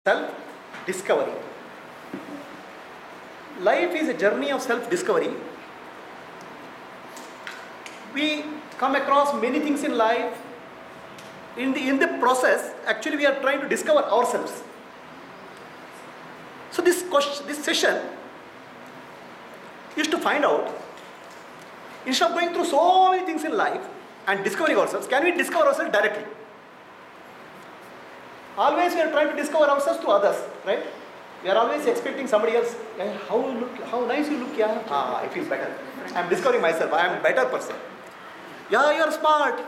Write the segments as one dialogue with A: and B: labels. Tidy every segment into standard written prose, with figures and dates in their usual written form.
A: self-discovery. Life is a journey of self-discovery. We come across many things in life. In the process, actually we are trying to discover ourselves. So this session is to find out, instead of going through so many things in life and discovering ourselves, can we discover ourselves directly? Always we are trying to discover ourselves through others, right? We are always expecting somebody else. How nice you look, yeah. I feel better. I am discovering myself. I am a better person. Yeah, you are smart.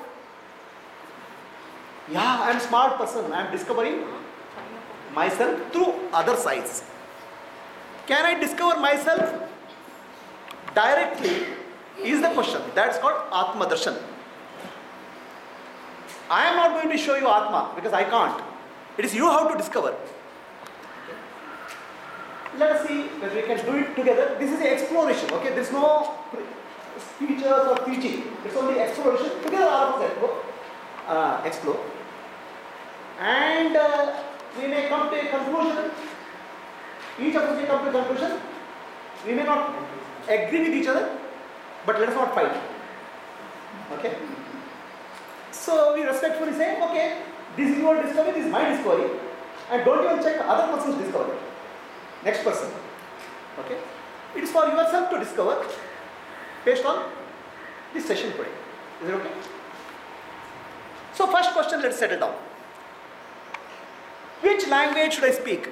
A: Yeah, I am a smart person. I am discovering myself through other sides. Can I discover myself directly is the question. That's called Atmadarshan. I am not going to show you Atma because I can't. It is you how to discover. Let us see whether we can do it together. This is an exploration, okay? There is no speeches or teaching. It's only exploration. Together all of us explore. And we may come to a conclusion. Each of us may come to a conclusion. We may not agree with each other, but let us not fight. Okay? So we respectfully say, okay, this is your discovery, this is my discovery, and don't even check the other person's discovery. Next person. Okay? It is for yourself to discover based on this session today. Is it okay? So first question, let's settle down. Which language should I speak?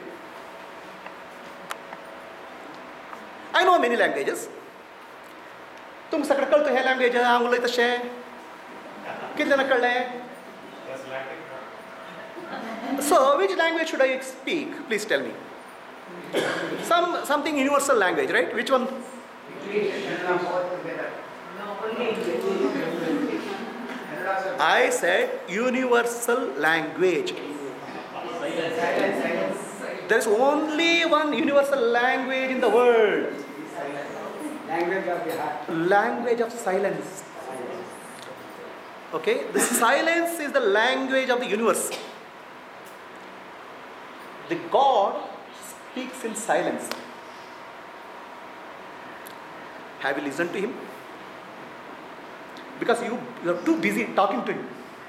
A: I know many languages. तुम सकड़कल तो है language है आंगुले तो शे कितने नकल है? So which language should I speak? Please tell me. Something universal language, right? Which one? I said universal language. There is only one universal language in the world.
B: Language of the heart.
A: Language of silence. Okay? The silence is the language of the universe. The God speaks in silence. Have you listened to him? Because you are too busy talking to him.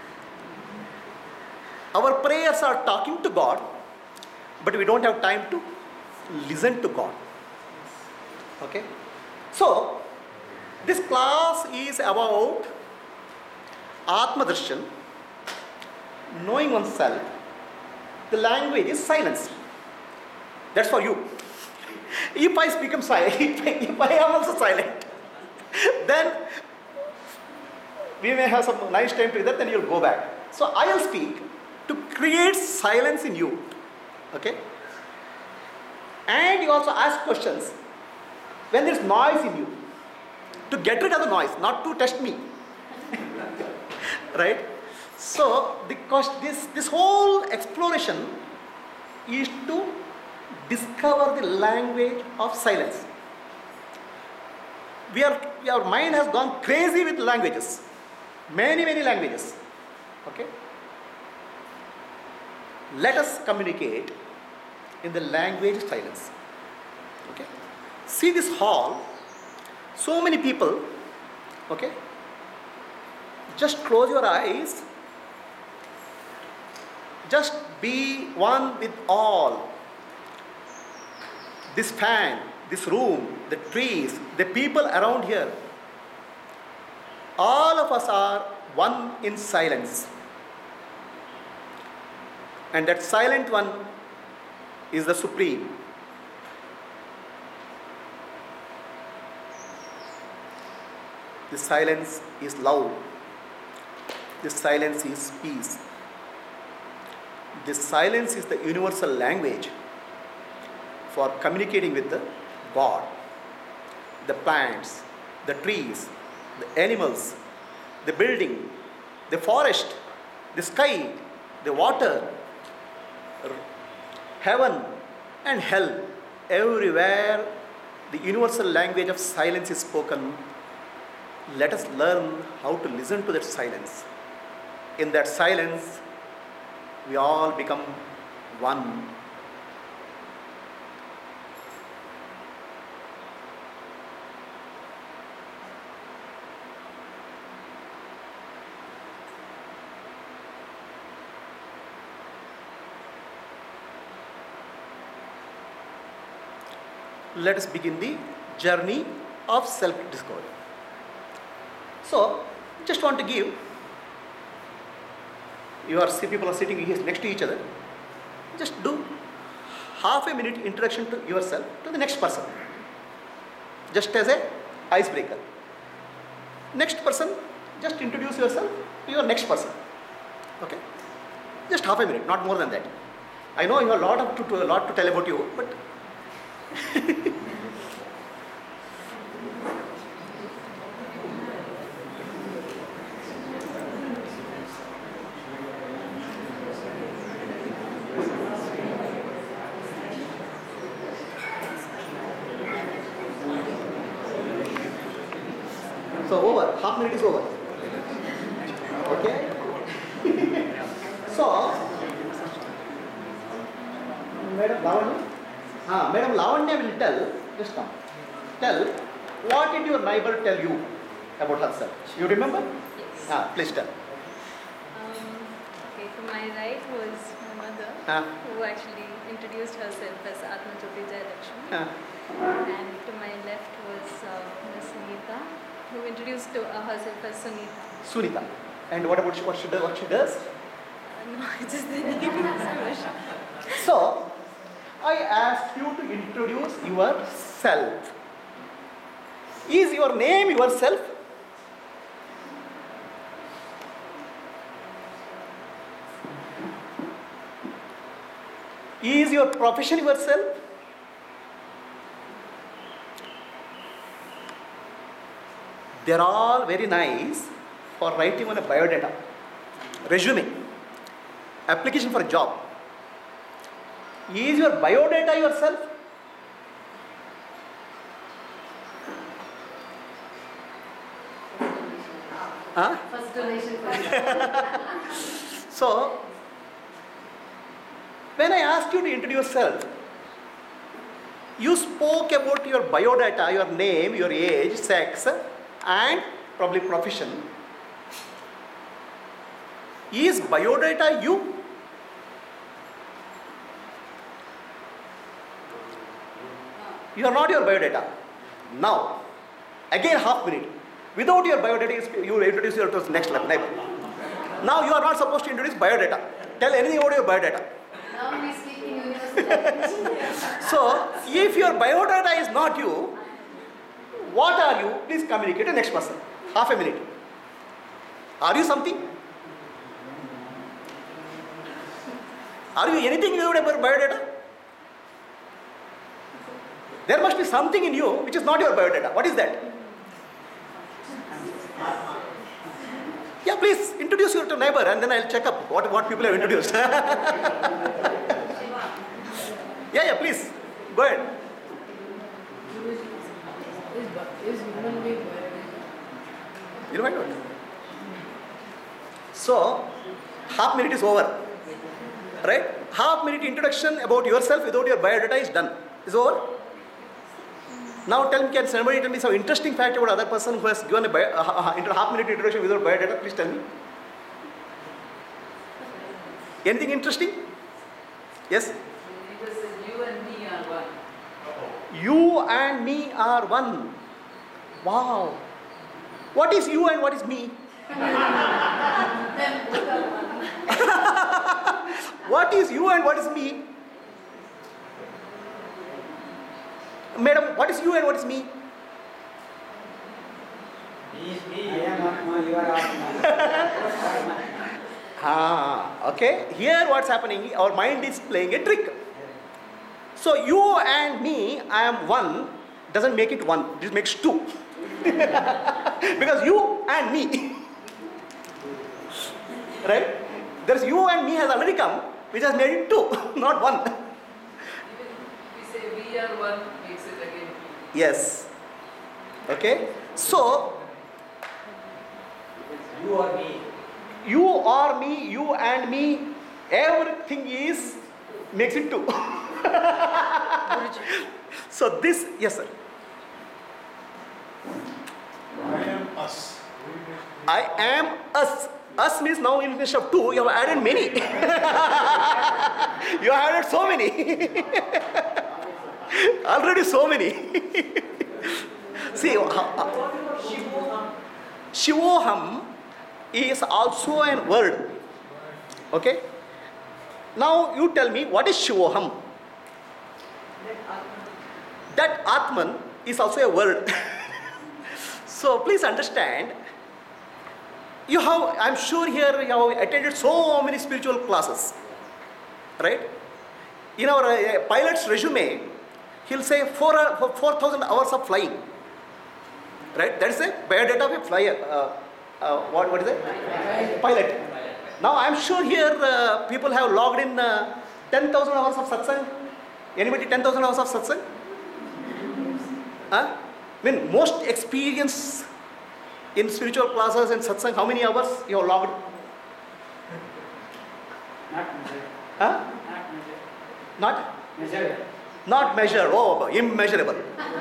A: Our prayers are talking to God, but we don't have time to listen to God. Okay? So, this class is about Atmadarshan, knowing oneself. The language is silence. That's for you. If I become silent, if I am also silent, then we may have some nice time together, then you'll go back. So I will speak to create silence in you. Okay? And you also ask questions when there is noise in you, to get rid of the noise, not to test me. Right? So this whole exploration is to discover the language of silence. Our mind has gone crazy with languages. Many languages. Okay? Let us communicate in the language of silence. Okay? See this hall, so many people. Okay? Just close your eyes. Just be one with all. This fan, this room, the trees, the people around here. All of us are one in silence. And that silent one is the Supreme. This silence is love. This silence is peace. This silence is the universal language for communicating with the God, the plants, the trees, the animals, the building, the forest, the sky, the water, heaven and hell. Everywhere the universal language of silence is spoken. Let us learn how to listen to that silence. In that silence, we all become one let us begin the journey of self-discovery. So, just want to give, people are sitting here next to each other, just do half a minute introduction to yourself to the next person, just as a icebreaker. Next person, just introduce yourself to your next person. Okay? Just half a minute, not more than that. I know you have a lot to tell about you, but so over, half minute is over. Okay? So, Madam Lavanya will tell, just come, tell, what did your neighbor tell you about herself? You remember?
C: Yes.
A: Please tell.
C: Okay, to my right was my mother, who actually introduced herself as Advaita. And to my left was Ms. Sunita, who introduced herself as Sunita.
A: Sunita. And what about what she does?
C: No, it's just the name.
A: So, I asked you to introduce yourself. Is your name yourself? Is your profession yourself? They're all very nice for writing on a biodata, resume, application for a job. Is your biodata yourself?
D: First donation
A: So, when I asked you to introduce yourself, you spoke about your biodata, your name, your age, sex, and probably profession. Is biodata you? You are not your biodata. Now, again half minute. Without your biodata, you will introduce yourself to the next level. Now you are not supposed to introduce biodata. Tell anything about your biodata.
D: Now we speak in universal language.
A: So, if your biodata is not you, what are you? Please communicate to the next person. Half a minute. Are you something? Are you anything you know about biodata? There must be something in you which is not your biodata. What is that? Yeah, please introduce you to neighbor and then I'll check up what people have introduced. Yeah, please. Go ahead. You might not. So, half minute is over. Right? Half minute introduction about yourself without your biodata is done. Is over. Now can somebody tell me some interesting fact about other person who has given a half minute introduction without biodata? Please tell me. Anything interesting? Yes?
D: Because you and me are one.
A: You and me are one. Wow. What is you and what is me?
D: Then both are one.
A: What is you and what is me? Madam, what is you and what is me?
B: Me is me, I am Atma, you are Atma.
A: Okay. Here what's happening, our mind is playing a trick. So you and me, I am one, doesn't make it one, it makes two. Because you and me. Right? There's you and me has already come, which has made it two, not one.
D: Even we say we are one, makes it again two.
A: Yes. Okay. So,
B: You or me.
A: you or me, you and me, everything is, makes it two. So this, yes sir.
E: I am us.
A: I am us. Us means now instead of two, you have added many. You have added so many. Already so many. See, Shivoham is also a word. Okay? Now you tell me, what is Shivoham? That Atman is also a word. So please understand, I'm sure here you have attended so many spiritual classes, right? In our pilot's resume, he'll say 4,000 hours of flying, right? That is a biodata of a flyer. What is it? Pilot. Now I'm sure here people have logged in 10,000 hours of satsang. Anybody 10,000 hours of satsang? I mean, most experience in spiritual classes and satsang, how many hours you have logged?
B: Not measured.
A: Not measured. Oh, immeasurable.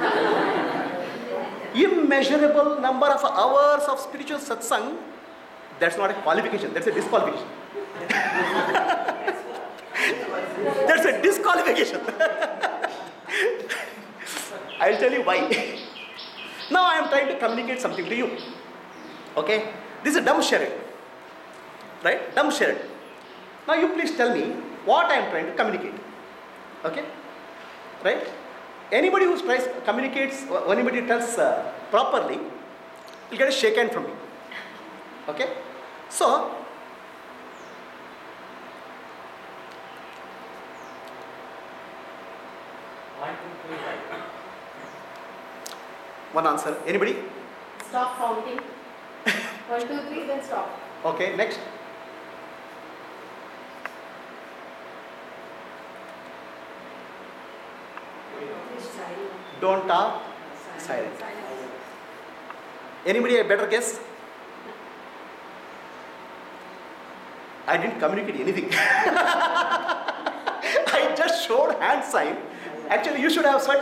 A: Immeasurable number of hours of spiritual satsang. That's not a qualification. That's a disqualification. That's a disqualification. I'll tell you why. Now I am trying to communicate something to you. Okay? This is dumb sharing. Right? Dumb sharing. Now you please tell me what I am trying to communicate. Okay? Right? Anybody who communicates, when anybody tells properly, you'll get a shake hand from me. Okay? So, one answer. Anybody?
F: Stop counting. 1, 2, 3, then stop.
A: Okay, next. Don't talk. Silent. Anybody a better guess? I didn't communicate anything. I just showed hand sign. Actually, you should have said.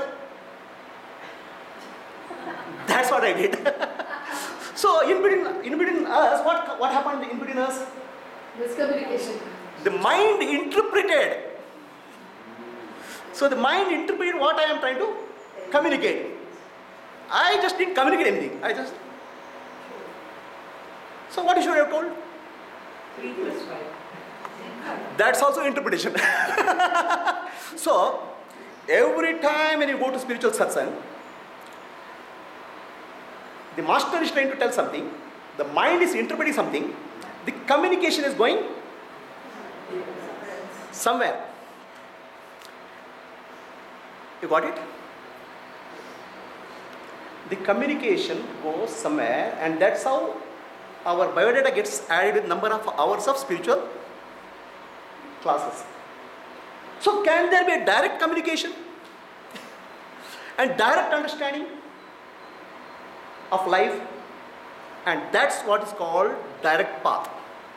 A: That's what I did. So in between us, what happened in between us?
F: Miscommunication.
A: The mind interpreted. So the mind interpreted what I am trying to communicate. I just didn't communicate anything. So what you should have told?
D: 3 plus 5.
A: That's also interpretation. So every time when you go to spiritual satsang, the master is trying to tell something, the mind is interpreting something, the communication is going somewhere. You got it? The communication goes somewhere, and that's how our biodata gets added with number of hours of spiritual classes. So can there be a direct communication and direct understanding of life? And that's what is called direct path.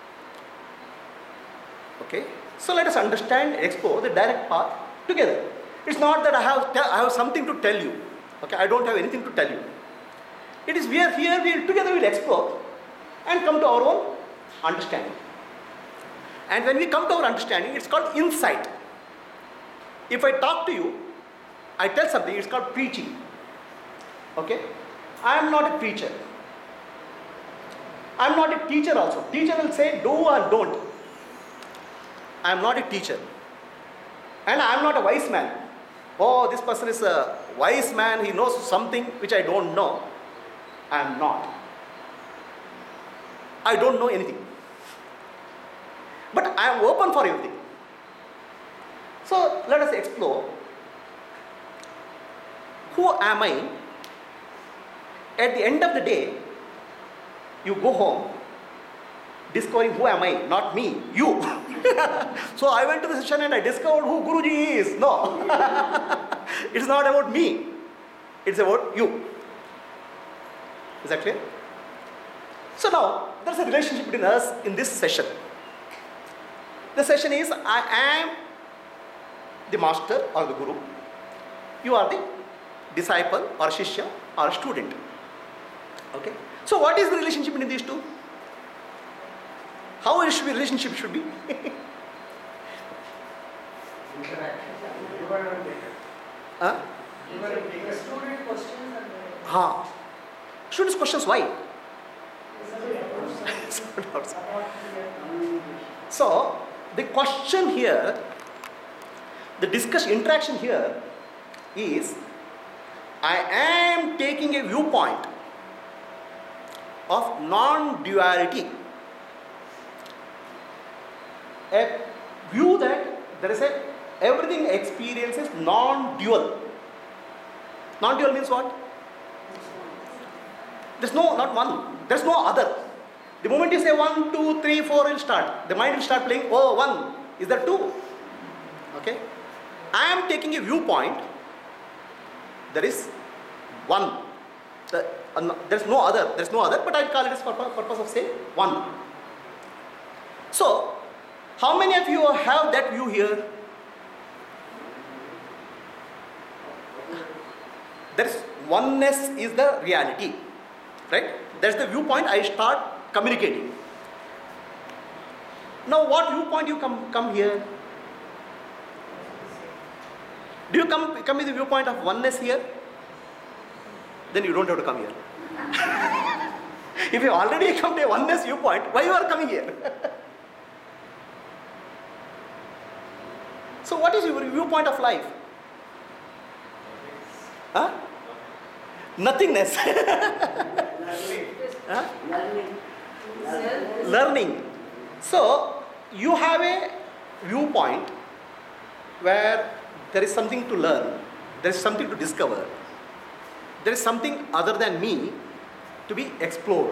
A: Okay? So let us understand and explore the direct path together. It's not that I have something to tell you. Okay? I don't have anything to tell you. It is we are here, together we'll explore and come to our own understanding. And when we come to our understanding, it's called insight. If I talk to you, I tell something, it's called preaching. Okay? I am not a preacher. I am not a teacher also. Teacher will say do or don't. I am not a teacher. And I am not a wise man. Oh, this person is a wise man, he knows something which I don't know. I am not. I don't know anything. But I am open for everything. So let us explore. Who am I? At the end of the day, you go home discovering who am I, not me, you. So I went to the session and I discovered who Guruji is. No. It's not about me. It's about you. Is that clear? So now, there's a relationship between us in this session. The session is, I am the master or the guru. You are the disciple or shishya or student. Okay? So what is the relationship between these two? How the relationship should be? Huh?
D: Student questions and
A: Students' questions, why? So, the question here, the interaction here is, I am taking a viewpoint of non-duality. A view that there is everything experiences non-dual. Non-dual means what? There's not one. There's no other. The moment you say 1, 2, 3, 4, it will start. The mind will start playing, oh, 1. Is there 2? Okay. I am taking a viewpoint. There is 1. There's no other. There's no other, but I'll call it as for purpose of saying 1. So, how many of you have that view here? There is oneness is the reality. Right? That's the viewpoint I start communicating. Now what viewpoint you come here? Do you come with the viewpoint of oneness here? Then you don't have to come here. If you already come to a oneness viewpoint, why you are coming here? So what is your viewpoint of life? Huh? Nothingness. Huh? Learning. So you have a viewpoint where there is something to learn, there is something to discover, there is something other than me to be explored.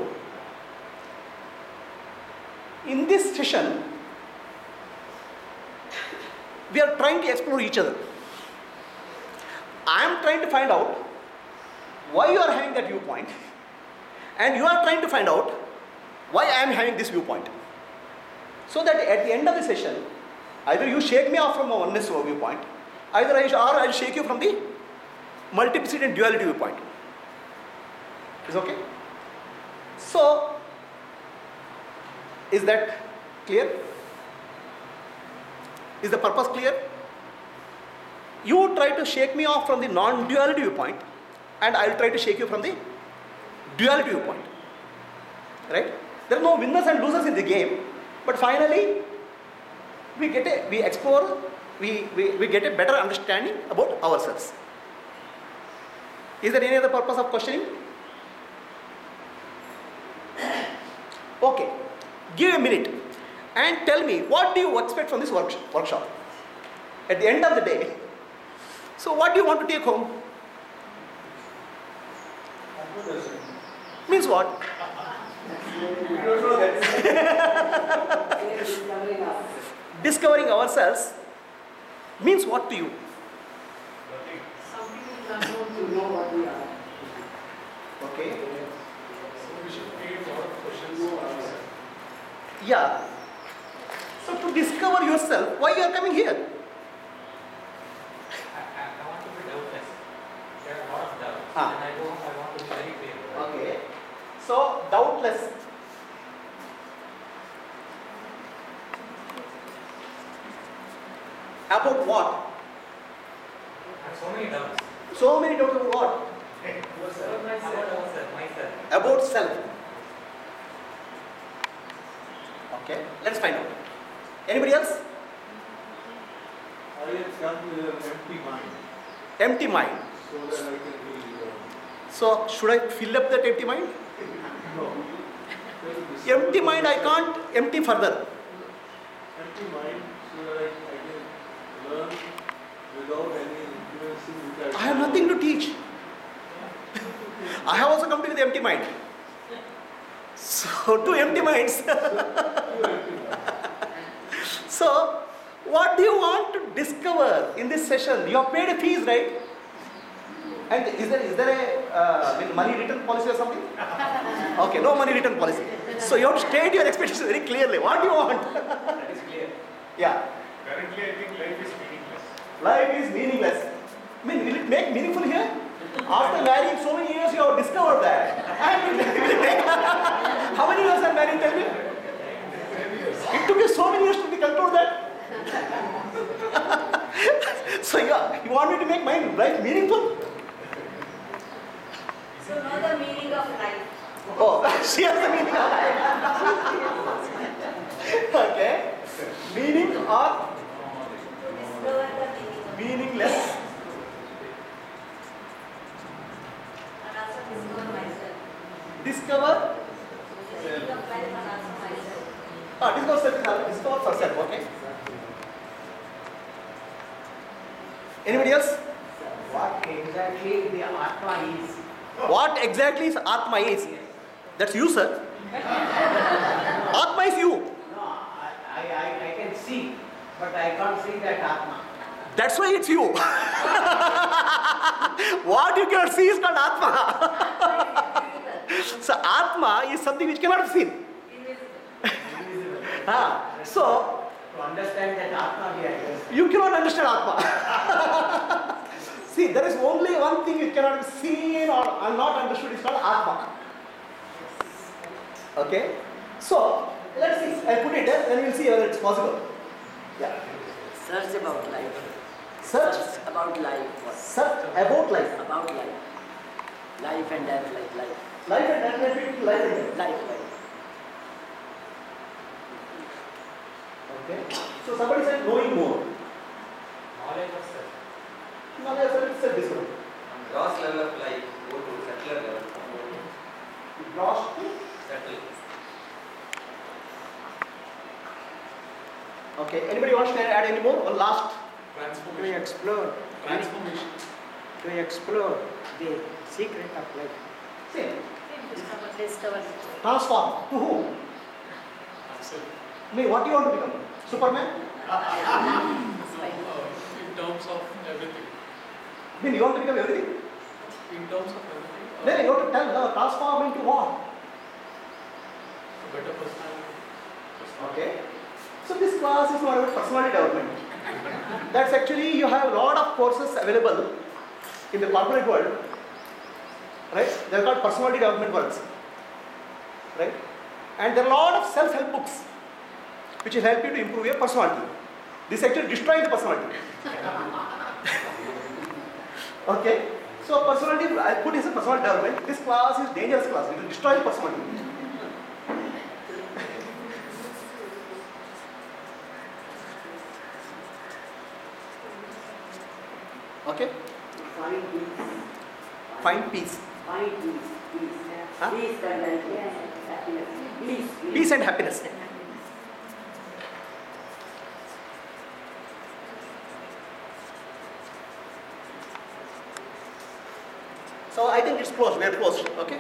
A: In this session, we are trying to explore each other. I am trying to find out why you are having that viewpoint, and you are trying to find out why I am having this viewpoint. So that at the end of the session, either you shake me off from a oneness viewpoint, either I'll shake you from the multiplicity and duality viewpoint. Is okay? So, is that clear? Is the purpose clear? You try to shake me off from the non-duality viewpoint, and I'll try to shake you from the duality viewpoint. Right? There are no winners and losers in the game, but finally we get a better understanding about ourselves. Is there any other purpose of questioning? Okay, give a minute and tell me, what do you expect from this workshop? At the end of the day, so what do you want to take home? Means what? Discovering ourselves means what to you?
D: something is unknown to know what we are.
A: Okay.
E: We should create a lot of questions for ourselves.
A: Yeah. So to discover yourself, why you are coming here?
B: I want to be doubtless. There are a lot of doubts.
A: Ah.
B: And I want to be very clear.
A: Okay. So doubtless. About what?
B: I have so many doubts.
A: So many doubts about what?
B: About myself.
A: About self. Okay. Let's find out. Anybody else?
E: I have come with an empty mind,
A: Empty mind.
E: so that I can be.
A: So should I fill up that empty mind?
E: No.
A: Empty mind, I can't empty further.
E: Empty mind, so that I can learn without any influencing which
A: I have nothing to teach. I have also come to the empty mind. So two empty minds. So what do you want to discover in this session? You have paid a fees, right? And is there a money return policy or something? Okay, no money return policy. So you have to state your expectations very clearly. What do you want?
B: That is clear.
A: Yeah.
E: Currently, I think life is meaningless.
A: Life is meaningless. I mean, will it make meaningful here? After marrying so many years, you have discovered that. And will it take how many years are married? Tell me. It took you so many years to conclude that. So you want me to make my life meaningful?
F: So know the meaning of life.
A: Oh, she has the meaning of life. Okay. Meaning or
F: Discover the meaning.
A: meaningless?
F: And also discover myself.
A: Discover.
F: Meaning of life and also myself.
A: Discover self. Discover for self. Okay. Anybody else?
G: What exactly the Atma is?
A: What exactly is Atma is? That's you, sir. Atma is you.
G: No, I can see, but I can't see that Atma.
A: That's why it's you. What you cannot see is called Atma. So Atma is something which cannot be seen. So
G: To understand that Atma, we are
A: you cannot understand Atma. See, there is only one thing which cannot be seen or not understood is called Atma. Okay? So, let's see. I'll put it there, then we'll see whether it's possible. Yeah.
H: Search about life.
A: Search
H: About life.
A: Search about life.
H: About life. Life and death, like life.
A: Life and death, life and death.
H: Life.
A: Okay? So, somebody said knowing more.
B: Knowledge of self.
A: Knowledge of self is good.
I: Gross level of life, go to settler level.
A: Gross to
I: Settle.
A: Okay, anybody wants to add any more? One last.
H: To explore.
B: Transformation.
H: To explore the secret of life.
A: See,
F: Discover.
A: transform. To whom? Me, what do you want to become? Superman?
J: In terms of everything.
A: Mean you want to become everything?
J: In terms of everything.
A: Then you have to tell, transform into what?
J: A better personality.
A: Okay. So this class is not about personality development. That's actually, you have a lot of courses available in the corporate world. Right? They are called personality development works. Right? And there are a lot of self-help books which will help you to improve your personality. This actually destroys the personality. Okay? So personality, I put this as personality development. This class is dangerous class. It will destroy the personality. Okay? Find peace.
H: Find peace.
A: Huh?
H: Peace and happiness.
A: Peace and happiness. So I think it's closed. We are closed. Okay?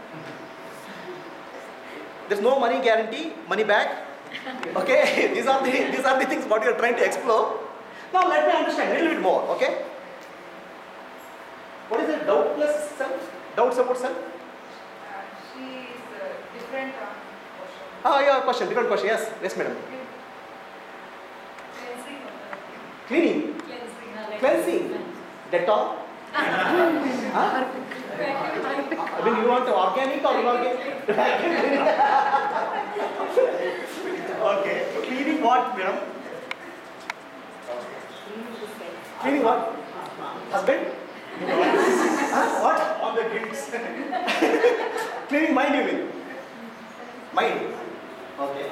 A: There's no money guarantee, money back. Okay? these are the things what you are trying to explore. Now let me understand a little bit more. Okay? What is the doubtless self? Doubts about self?
D: She is different question.
A: Yeah, question, different question. Yes, madam.
D: Cleansing.
A: Cleaning, cleansing, Dettol. Huh? I mean, you want organic or inorganic? Okay. Cleaning what, madam? Cleaning what? Husband? What?
E: All the guilts.
A: Cleaning mind, you mean? Mind. Okay.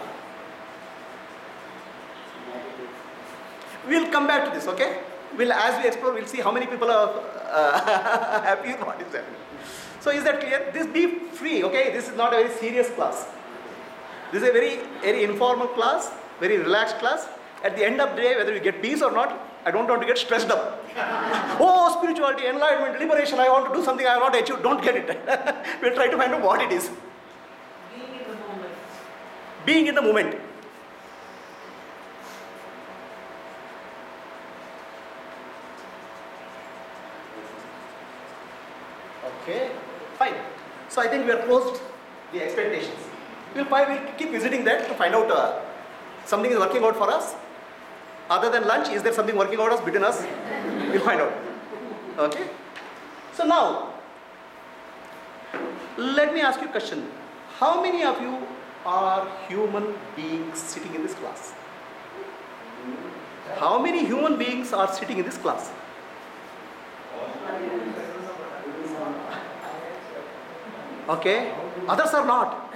A: We'll come back to this, okay? As we explore, we'll see how many people are happy with what is happening. So is that clear? This be free, okay? This is not a very serious class. This is a very, very informal class, very relaxed class. At the end of the day, whether you get peace or not, I don't want to get stressed up. Oh, spirituality, enlightenment, liberation, I want to do something I have not achieved. Don't get it. We'll try to find out what it is.
F: Being in the moment.
A: Being in the moment. Okay, fine. So I think we are closed the expectations. We'll keep visiting that to find out something is working out for us. Other than lunch, is there something working out between us? We'll find out. Okay? So now, let me ask you a question. How many of you are human beings sitting in this class? How many human beings are sitting in this class? Okay, others are not.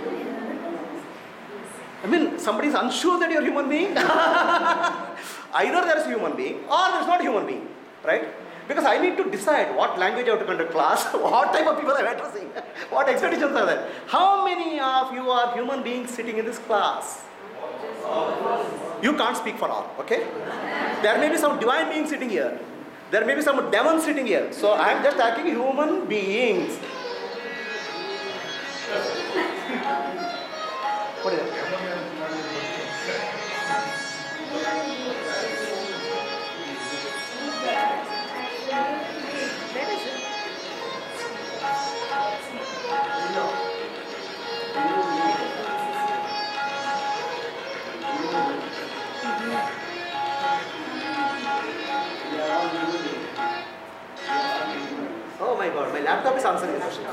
A: I mean, somebody is unsure that you're a human being. Either there is a human being or there is not a human being, right? Because I need to decide what language I have to conduct class, what type of people I'm addressing, what expectations are there. How many of you are human beings sitting in this class? You can't speak for all, okay? There may be some divine beings sitting here. There may be some demons sitting here. So I am just asking human beings. What is it?
C: Where is it?
A: Oh my God, my laptop is answering the question.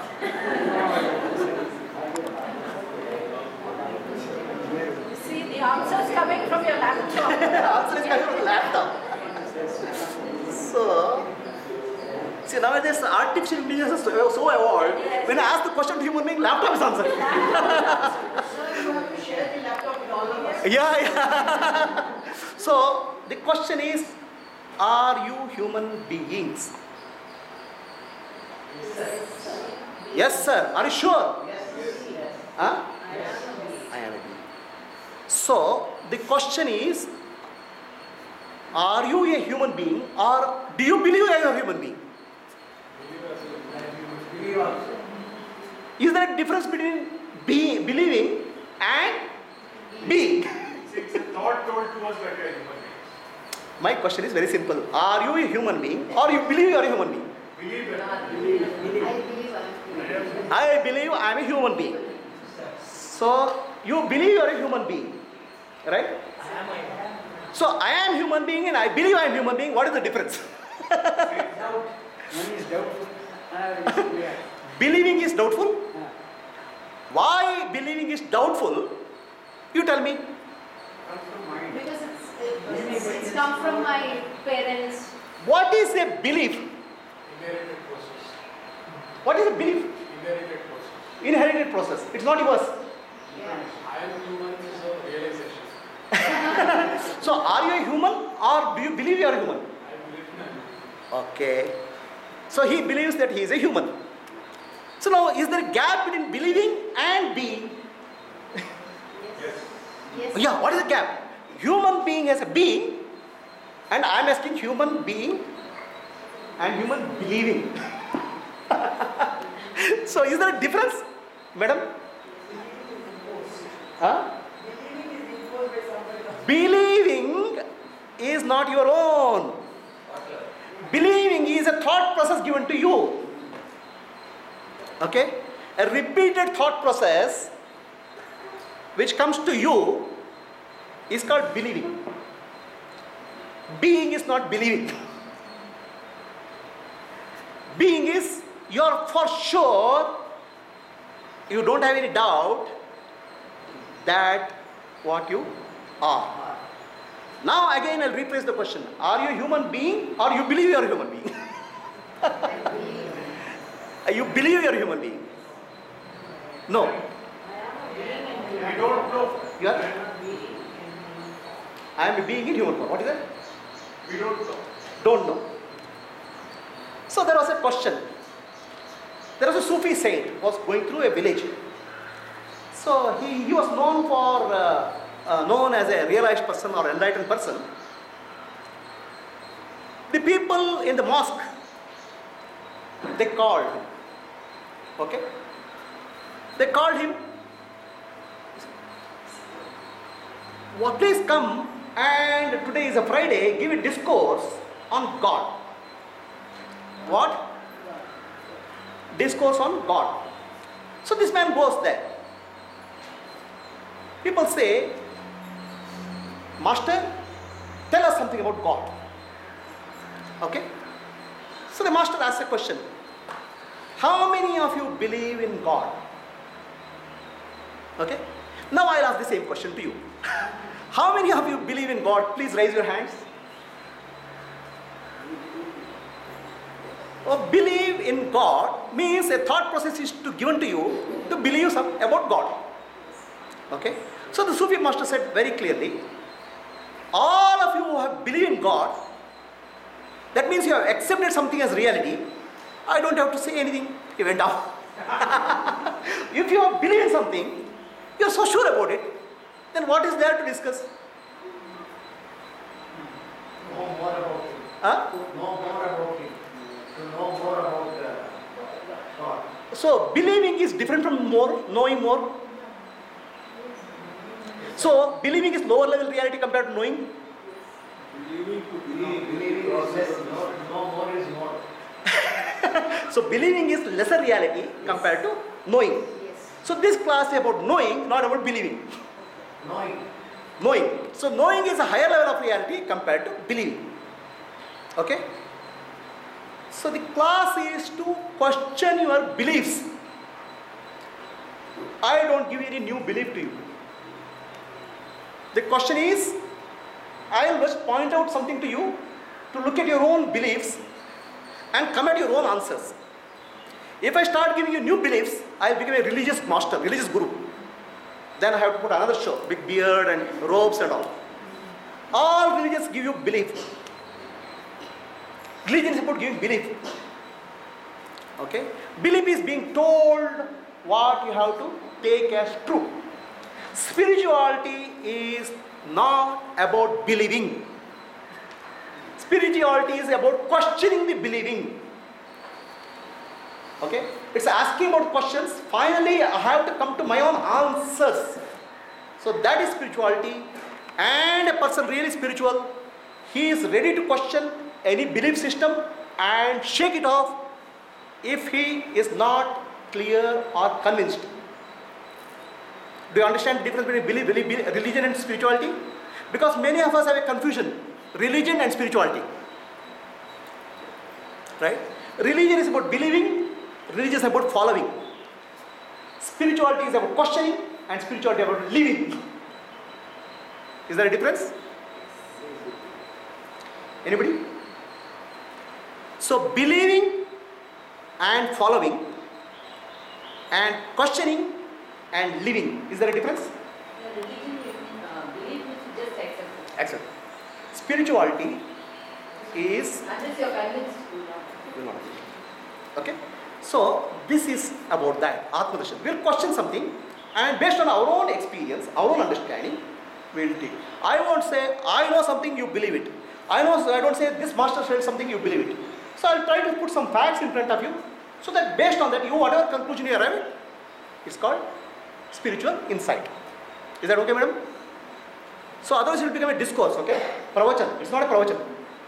F: You see, the answer's coming from your laptop.
A: The answer is coming from the laptop. So, see, nowadays artificial intelligence is so evolved. When I ask the question to human being, laptop is answering.
F: So you have to share the laptop with all of us.
A: Yeah. So, the question is, are you human beings? Yes, sir. Are you sure?
G: Yes.
A: Huh? I am a being. So, the question is, are you a human being or do you believe you are a human being?
G: Believe also.
A: Is there a difference between believing and being?
E: It's a thought told to us that we are human beings.
A: My question is very simple. Are you a human being or you believe you are a human being?
E: Believe that.
F: I believe
A: I believe I am a human being. So, you believe you are a human being, right? So, I am human being and I believe I am human being. What is the difference?
H: Doubt. One is doubtful. Another is clear.
A: Believing is doubtful. Why believing is doubtful? You tell me.
H: Comes from mind.
F: because it's come from my parents.
A: What is a belief?
J: Inherited process.
A: What is a belief?
J: Inherited process.
A: Inherited process. It's not yours.
J: I am human is a realization.
A: So, are you a human or do you believe you are a human?
J: I believe in a
A: Okay. So, he believes that he is a human. So, now is there a gap between believing and being?
F: Yes.
A: Yeah, what is the gap? Human being as a being, and I am asking human being and human believing. So, is there a difference, madam? Huh? Believing is not your own. Believing is a thought process given to you. Okay? A repeated thought process which comes to you is called believing. Being is not believing. Being is you're for sure, you don't have any doubt that what you are. Now again I'll rephrase the question. Are you a human being or you believe you're a human being? You believe you're a human being? No.
E: I don't know.
A: You are? I am a being in human form. What is that?
E: We don't know.
A: Don't know. So there was a question. There was a Sufi saint was going through a village. So he was known as a realized person or enlightened person. The people in the mosque, they called him. Okay? They called him. Well, please come and today is a Friday, give a discourse on God. What? Discourse on God. So this man goes there. People say, Master, tell us something about God. Okay? So the master asks a question. How many of you believe in God? Okay? Now I'll ask the same question to you. How many of you believe in God? Please raise your hands. Believe in God means a thought process is given to you to believe about God. Okay? So the Sufi master said very clearly, all of you who have believed in God, that means you have accepted something as reality. I don't have to say anything. He went off. If you have believed in something, you are so sure about it, then what is there to discuss?
G: Know more about it.
A: Huh?
G: To know more about it. To know more about God.
A: So believing is different from knowing more. So believing is lower level reality compared to knowing.
E: Believing to
G: Believing is less. Know more is more.
A: So believing is lesser reality compared to knowing.
F: Yes.
A: So this class is about knowing, not about believing.
G: Knowing.
A: So knowing is a higher level of reality compared to believing. Okay? So the class is to question your beliefs. I don't give any new belief to you. The question is, I will just point out something to you to look at your own beliefs and come at your own answers. If I start giving you new beliefs, I will become a religious master, religious guru. Then I have to put another show, big beard and robes and all. All religions give you belief. Religion is about giving belief. Okay? Belief is being told what you have to take as true. Spirituality is not about believing. Spirituality is about questioning the believing. Okay? It's asking about questions. Finally, I have to come to my own answers. So that is spirituality. And a person really spiritual, he is ready to question any belief system and shake it off if he is not clear or convinced. Do you understand the difference between religion and spirituality? Because many of us have a confusion. Religion and spirituality. Right? Religion is about believing, religion is about following. Spirituality is about questioning and spirituality about living. Is there a difference? Anybody? So believing and following and questioning and living. Is there a difference?
F: Religion, belief means just accept.
A: Accept. Spirituality is
F: Unless you are convinced.
A: will not. Okay? So this is about that, Atmadarshana. We'll question something and based on our own experience, our own understanding, we'll take. I won't say, I know something, you believe it. I don't say, this master said something, you believe it. So I'll try to put some facts in front of you so that based on that, you, whatever conclusion you arrive at, it's called spiritual insight. Is that okay, madam? So otherwise it will become a discourse, okay? Pravachan. It's not a pravachan.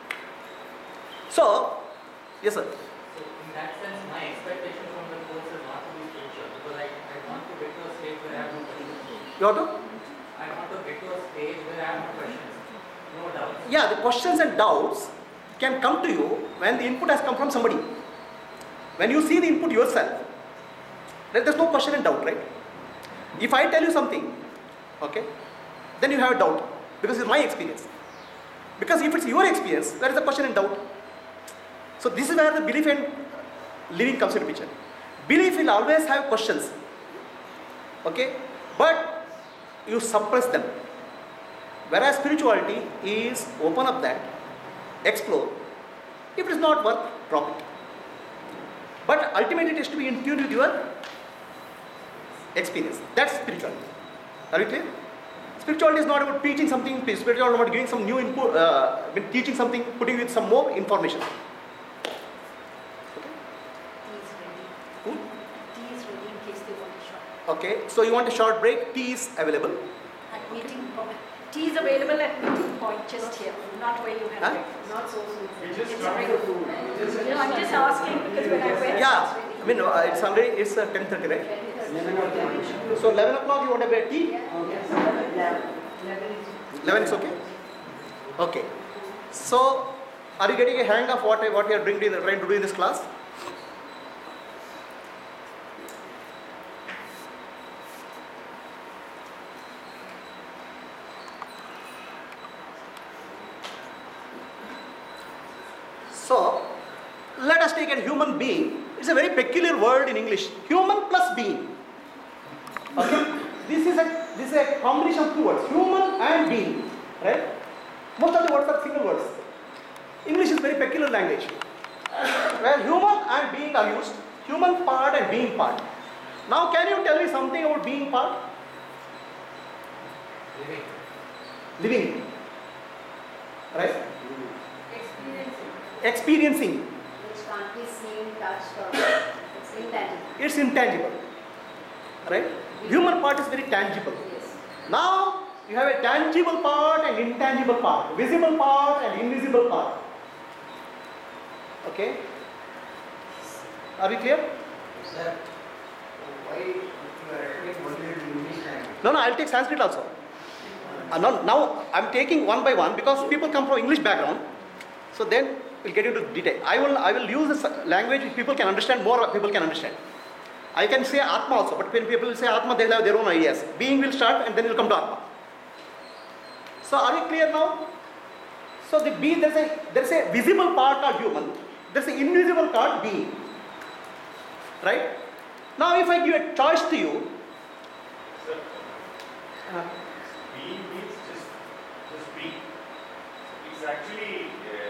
A: So, yes sir.
B: So in that sense, my expectation from the course is not to be spiritual because I want to get to a stage where I have no questions.
A: You want to?
B: I want to get to a stage where I have no questions, no doubts.
A: Yeah, the questions and doubts can come to you when the input has come from somebody. When you see the input yourself, then there's no question and doubt, right? If I tell you something, okay, then you have a doubt because it's my experience. Because if it's your experience, there is a question and doubt. So this is where the belief and living comes into picture. Belief will always have questions, okay, but you suppress them. Whereas spirituality is open up that, explore. If it is not worth, drop it. But ultimately it has to be in tune with your experience. That's spirituality. Are you clear? Spirituality is not about teaching something, spirituality is about giving some new input, teaching something, putting with some more information.
F: Tea is ready in case they want a shot.
A: Okay, so you want a short break, tea is available.
F: At meeting point. Tea is available at meeting point just here, not where you have
A: Huh?
F: breakfast. Not so soon.
J: We just
F: It's
J: started
F: available.
J: to.
F: No, I'm just asking because when I went.
A: Yeah, I mean, it's already, it's 10:30, right?
G: 11
A: So 11 o'clock you want to have tea?
G: Yes.
A: 11 is okay? Okay. So, are you getting a hang of what you are trying to do in this class? So, let us take a human being. It's a very peculiar word in English. Human plus being. Okay? This is a combination of two words. Human and being. Right? Most of the words are single words. English is very peculiar language. Where human and being are used. Human part and being part. Now can you tell me something about being part? Living. Right? Experiencing.
K: Which can't be seen, touched, or it's intangible.
A: It's intangible. Right? Human part is very tangible.
K: Yes.
A: Now you have a tangible part and intangible part. Visible part and invisible part. Okay? Are we clear?
G: Sir, why you are taking only the English language?
A: No, I'll take Sanskrit also. Now I'm taking one by one because people come from English background. So then we'll get into detail. I will use this language which people can understand, more people can understand. I can say Atma also, but when people say Atma, they have their own ideas. Being will start and then will come to Atma. So are we clear now? So the being, there's a visible part called human. There's an invisible part being. Right? Now if I give a choice to you.
E: Sir, being means just be. It's actually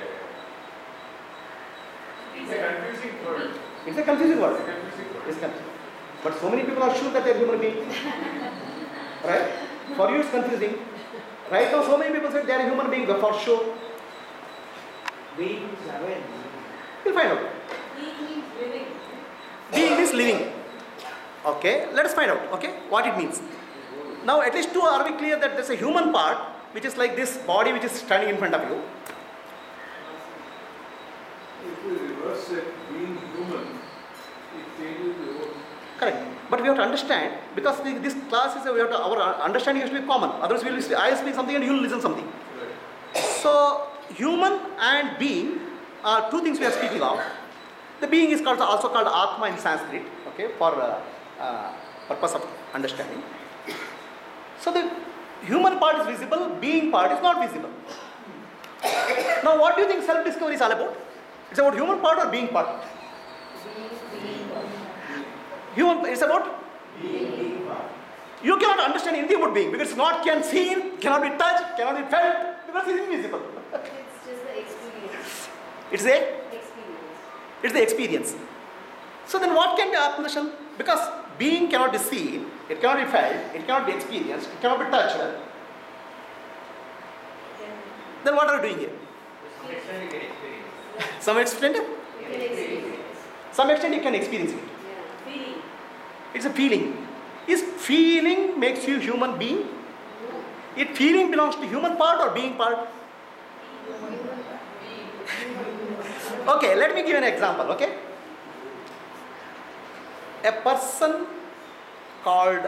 E: it's a confusing word.
A: It's a confusing word.
E: It's a confusing word.
A: It's confusing. But so many people are sure that they are human beings. Right? For you it's confusing. Right now so many people say they are human beings, but for sure.
G: Being is aware.
A: We'll find out.
D: Being means living.
A: Being is living. Okay, let us find out, okay, what it means. Now at least two are we clear that there's a human part which is like this body which is standing in front of you.
E: If you reverse it, being human, it changes the whole.
A: Correct. But we have to understand, because this class is, our understanding has to be common. Otherwise I speak something and you will listen something.
E: Right.
A: So human and being are two things we are speaking of. The being is also called Atma in Sanskrit, okay, for purpose of understanding. So the human part is visible, being part is not visible. Now what do you think self-discovery is all about? It's about human part or being part? It's about?
G: Being part.
A: You cannot understand anything about being because it's not seen, cannot be touched, cannot be felt, because it's invisible.
K: It's just the experience.
A: It's a?
K: Experience.
A: It's the experience. So then what can be Atmadarshan? Because being cannot be seen, it cannot be felt, it cannot be experienced, it cannot be touched. Then what are you doing here?
I: Some extent you can experience.
A: Some extent?
K: You can experience.
A: Some extent you can experience it.
K: Yeah.
D: Feeling.
A: It's a feeling. Is feeling makes you human being? If feeling belongs to human part or being part? Okay, let me give an example, okay? A person called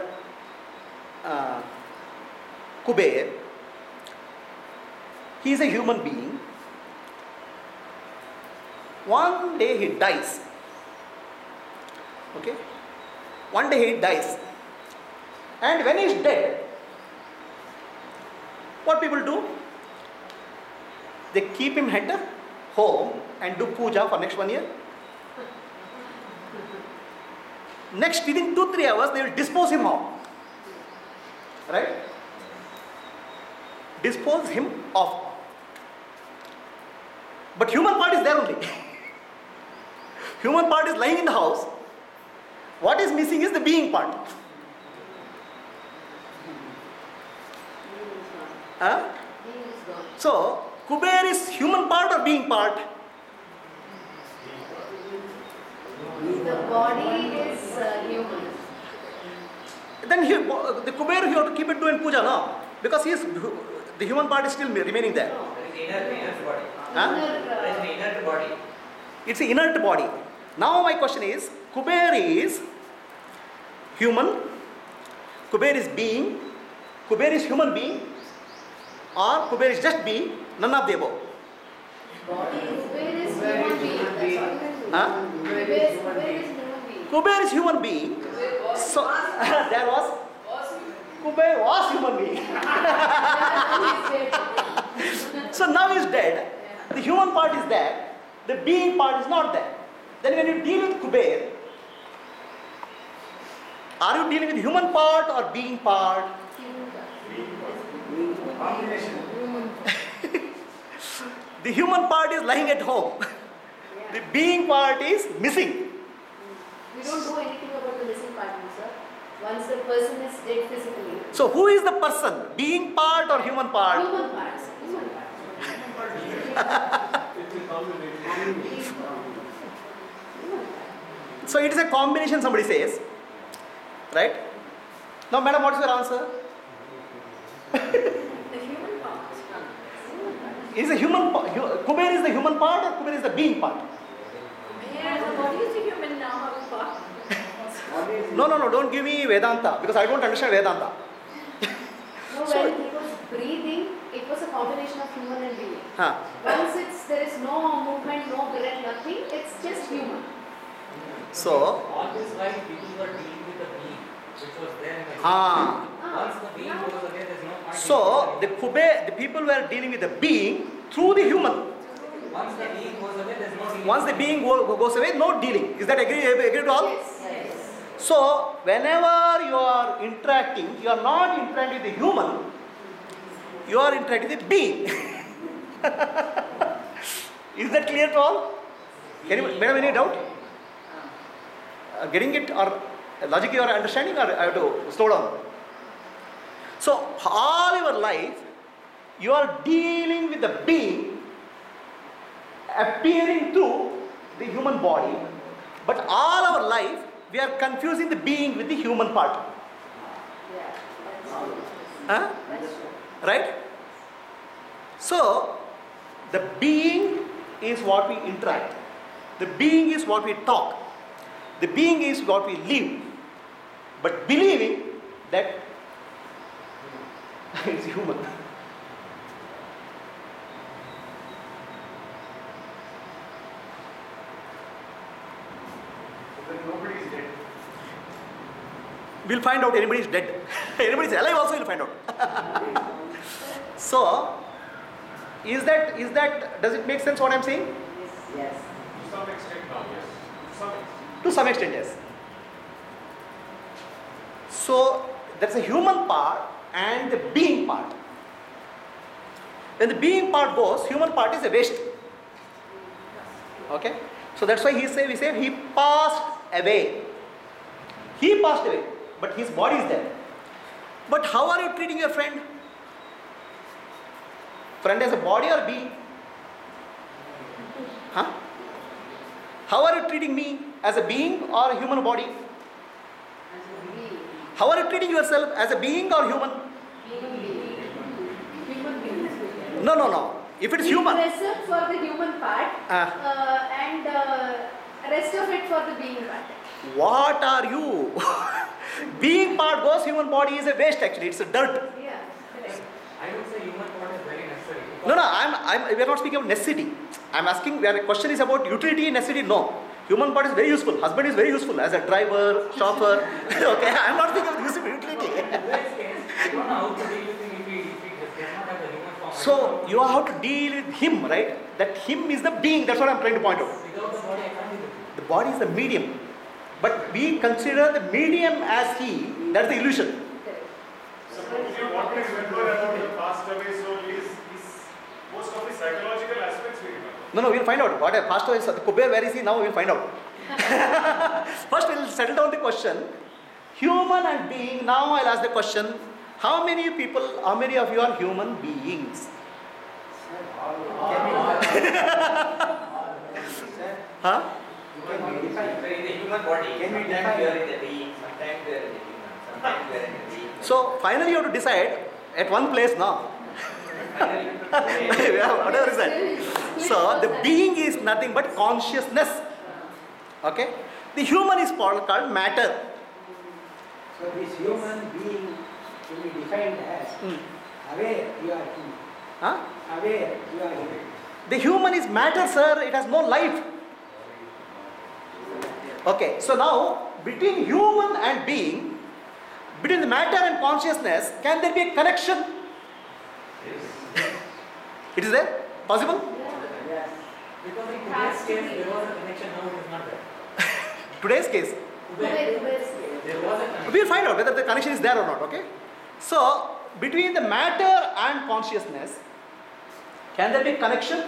A: Kuber, he is a human being. One day he dies. Okay? One day he dies. And when he is dead, what people do? They keep him at home and do puja for next 1 year. Next, within 2-3 hours, they will dispose him off. Right? Dispose him off. But human part is there only. Human part is lying in the house. What is missing is the being part. Huh?
K: Being is gone.
A: So, Kuber is human part or being part?
K: The body is human.
A: Then the Kuber you have to keep it doing puja, no? Because the human part is still remaining there.
I: There is inert body.
A: Huh?
I: There is an inert body.
A: It's an inert body. Now my question is, Kuber is human, Kuber is being, Kuber is human being, or Kuber is just being, none of the above.
K: Body is human being. That's all.
A: Huh?
K: Kuber is human being.
A: Kuber is human being. So there was Kuber was human being. So now he is dead. The human part is there. the being part is not there. Then when you deal with Kuber, are you dealing with human part or being part?
E: Combination.
A: The human part is lying at home. The being part is missing.
K: We don't know anything about the missing part, sir. Once the person is dead physically.
A: So who is the person? Being part or human part?
K: Human parts. Human parts.
E: It's a combination.
A: So it is a combination, somebody says. Right? Now, madam, what is your answer?
F: The human part.
A: Is a human part? Kuber is the human part or Kuber is the being part?
F: Yeah, the body is a human now, part.
A: No, don't give me Vedanta because I don't understand Vedanta.
K: No,
A: So-
K: when he was breathing, it was a combination of human and being.
A: Huh.
K: Once there is no movement, no breath, nothing, it's just human.
A: So,
B: All this while people were dealing with the being, which was there in the
A: ah.
B: Once the being goes away, there's no point.
A: So the people were dealing with the being through the human.
B: Once the being goes away, there's no dealing.
A: Once the being goes away, no dealing. Is that agree to all?
K: Yes.
A: So whenever you are interacting, you are not interacting with the human, you are interacting with the being. Is that clear to all? Madam, any doubt? Getting it or logic you are understanding, or I have to slow down? So all your life you are dealing with the being appearing through the human body, but all our life we are confusing the being with the human part.
K: Yeah.
A: Huh? Right? So the being is what we interact. The being is what we talk. The being is what we live. But believing that it's human.
E: Nobody is dead.
A: We'll find out anybody is dead. Anybody is alive also we'll find out. So, does it make sense what I'm saying?
K: Yes.
J: To some extent now, yes. To some extent.
A: To some extent, yes. So, that's a human part and the being part. When the being part goes, human part is a waste. Okay? So that's why we say he passed away. He passed away, but his body is there. But how are you treating your friend? Friend as a body or being? Huh? How are you treating me? As a being or a human body? How are you treating yourself? As a being or human?
K: Human being.
A: No. If it is human.
K: Reserved for the human part and rest of it for the being part.
A: What are you? Being part goes, human body is a waste actually, it's a dirt.
K: Yeah. Correct.
B: I would say human part is very necessary.
A: No, we are not speaking of necessity. I'm asking, the question is about utility and necessity. No. Human part is very useful. Husband is very useful as a driver, chauffeur. Okay, I'm not thinking of utility.
B: In this case, I don't know how to deal with him if he does not have the human form.
A: So, you have to deal with him, right? That him is the being, that's what I'm trying to point out.
B: Without the body, I can't deal with him.
A: The body is the medium. But we consider the medium as he, that's the illusion.
J: What we remember about the past away soul is most of the psychological aspects we remember.
A: No, we'll find out. What a passed away, the Kuber, where is he now? We'll find out. First, we'll settle down the question. Human and being, now I'll ask the question. How many of you are human beings? Huh?
I: In the human body, sometimes we are in the being, sometimes we are in the human, sometimes we are in the being.
A: So, finally you have to decide at one place now. Whatever is that. So, the being is nothing but consciousness. Okay? The human is called matter.
H: So this human being to be defined as aware you are he.
A: Huh?
H: Aware you are he.
A: The human is matter, sir. It has no life. Okay, so now between human and being, between the matter and consciousness, can there be a connection? It is there? Possible?
H: Yes.
B: Because in
K: It has
B: today's
K: to
B: case,
K: be.
B: there was a connection, now it is not there.
A: Today's case,
B: There was a connection.
A: we'll find out whether the connection is there or not, okay? So, between the matter and consciousness, can there be connection?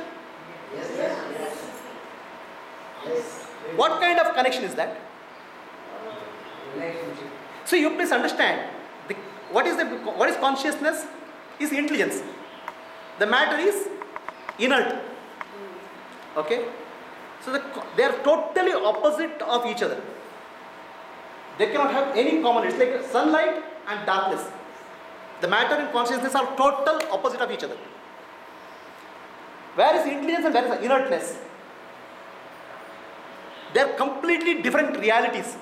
A: What kind of connection is that?
H: Relationship.
A: So, you please understand, what is consciousness? Is intelligence. The matter is inert. Okay? So, they are totally opposite of each other. They cannot have any common. It's like sunlight and darkness. The matter and consciousness are total opposite of each other. Where is intelligence and where is inertness? They are completely different realities.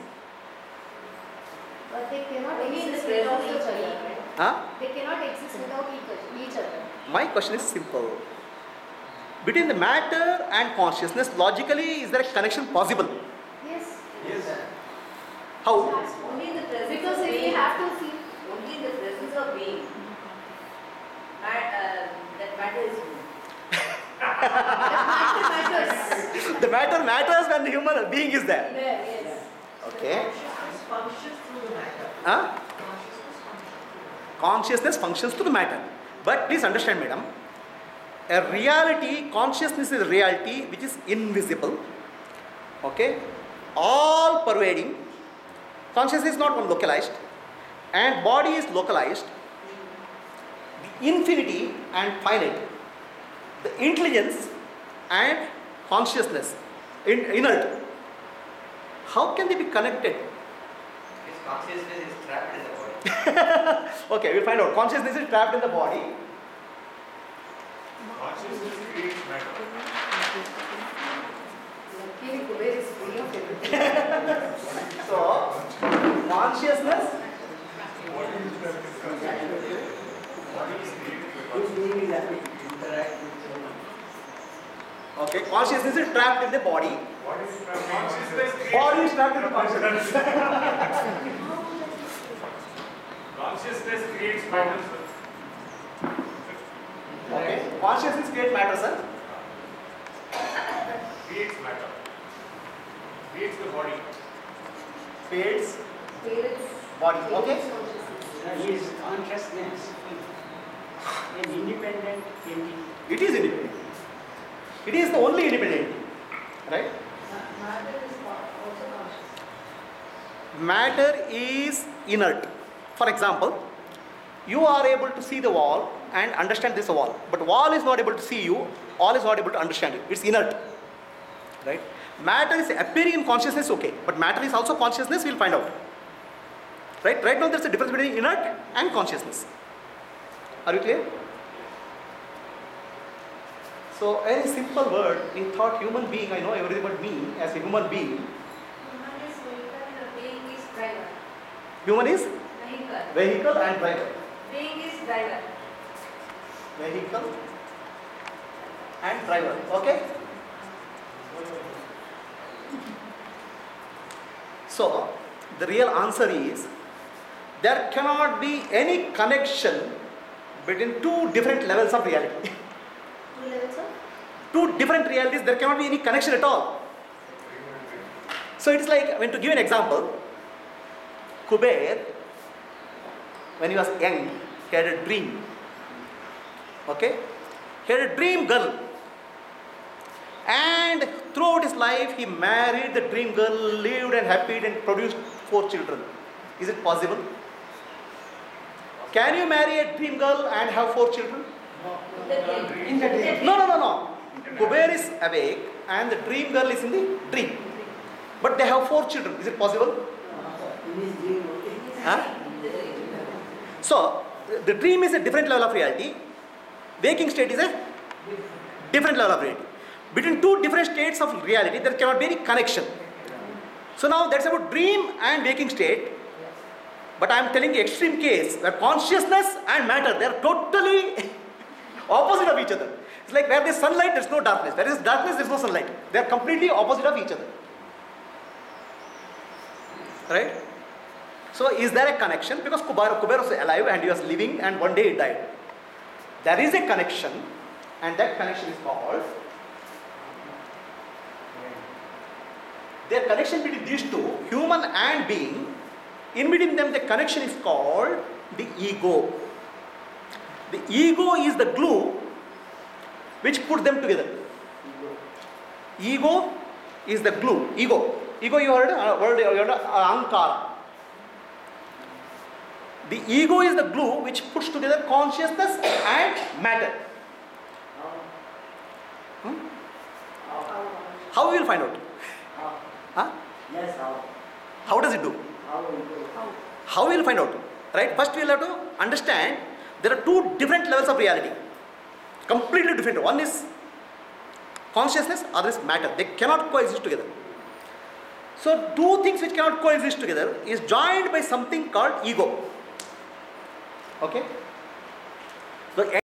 K: But they cannot exist
D: the
K: without
D: presence
K: each
D: of
K: other,
D: being.
K: right?
A: Huh?
K: They cannot exist without each other.
A: My question is simple. Between the matter and consciousness, logically, is there a connection possible?
K: Yes.
A: How?
D: Only in the presence
K: Because
D: of
K: if
D: being.
K: we have to feel,
D: Only in the presence of being. That matter is you.
K: matters.
A: The matter matters when the human being is there.
K: There, yes.
A: Okay.
D: Consciousness functions through the matter.
A: Huh?
D: Consciousness functions.
A: Consciousness functions to the matter. But please understand, madam, a reality, consciousness is a reality which is invisible. Okay? All pervading. Consciousness is not one localized. And body is localized. The infinity and finite. The intelligence and consciousness, inert. How can they be connected?
I: His consciousness is trapped in the body.
A: Okay, we'll find out. Consciousness is trapped in the body.
J: Consciousness creates matter.
D: Luckily, Kuber is free of everything.
A: So, consciousness. Okay, consciousness is trapped in the body. Body is trapped in the consciousness.
J: Consciousness creates matter, sir.
A: Okay, consciousness creates matter, sir.
J: Creates matter. Creates the body.
A: Creates
K: Spirits.
A: body. Okay.
H: Is consciousness an independent entity?
A: It is independent. It is the only independent entity. Right?
D: Matter is also conscious.
A: Matter is inert. For example, you are able to see the wall and understand this wall, but wall is not able to see you, wall is not able to understand you. It's inert. Right? Matter is appearing in consciousness, okay, but matter is also consciousness, we'll find out. Right now there's a difference between inert and consciousness. Are you clear? So, any simple word, in thought human being, I know everything but me as a human being.
D: Human is vehicle, the being is driver.
A: Human is
D: Vehicle.
A: vehicle and driver.
D: Being is driver.
A: Vehicle and driver. Okay? So, the real answer is there cannot be any connection between two different levels of reality.
K: Two levels of?
A: Two different realities, there cannot be any connection at all. So it's like, to give an example, Kuber, when he was young, he had a dream. Okay? He had a dream girl. And throughout his life, he married the dream girl, lived and happy and produced 4 children. Is it possible? Can you marry a dream girl and have 4 children?
H: In the dream.
A: No. Kuber is awake and the dream girl is in the dream. But they have 4 children. Is it possible?
H: In his dream, okay.
A: Huh? So, the dream is a different level of reality. Waking state is a different level of reality. Between two different states of reality, there cannot be any connection. So now that's about dream and waking state. But I am telling the extreme case where consciousness and matter, they are totally opposite of each other. It's like where there is sunlight, there is no darkness. Where there is darkness, there is no sunlight. They are completely opposite of each other. Right? So is there a connection? Because Kuber was alive and he was living and one day he died. There is a connection and that connection is called their connection between these two, human and being, in between them the connection is called the ego. The ego is the glue which put them together. Ego is the glue. Ego you heard ahankara. The ego is the glue which puts together consciousness and matter. How we will find out? Huh?
H: Yes, how?
A: How does it do? How we will find out? Right? First we will have to understand there are two different levels of reality. Completely different. One is consciousness, other is matter. They cannot coexist together. So two things which cannot coexist together is joined by something called ego. Okay? So